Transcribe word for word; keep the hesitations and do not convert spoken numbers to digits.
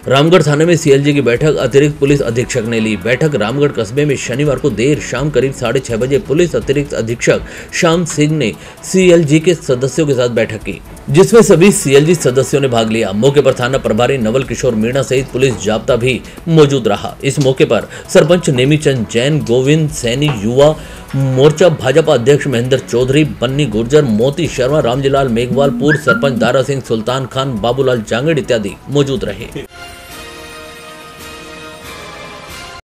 रामगढ़ थाने में सीएलजी की बैठक अतिरिक्त पुलिस अधीक्षक ने ली। बैठक रामगढ़ कस्बे में शनिवार को देर शाम करीब साढ़े छह बजे पुलिस अतिरिक्त अधीक्षक श्याम सिंह ने सीएलजी के सदस्यों के साथ बैठक की, जिसमें सभी सीएलजी सदस्यों ने भाग लिया। मौके पर थाना प्रभारी नवल किशोर मीणा सहित पुलिस जाब्ता भी मौजूद रहा। इस मौके पर सरपंच नेमीचंद जैन, गोविंद सैनी, युवा मोर्चा भाजपा अध्यक्ष महेंद्र चौधरी, बन्नी गुर्जर, मोती शर्मा, रामजीलाल मेघवाल, पूर्व सरपंच दारा सिंह, सुल्तान खान, बाबूलाल जांगड़ इत्यादि मौजूद रहे।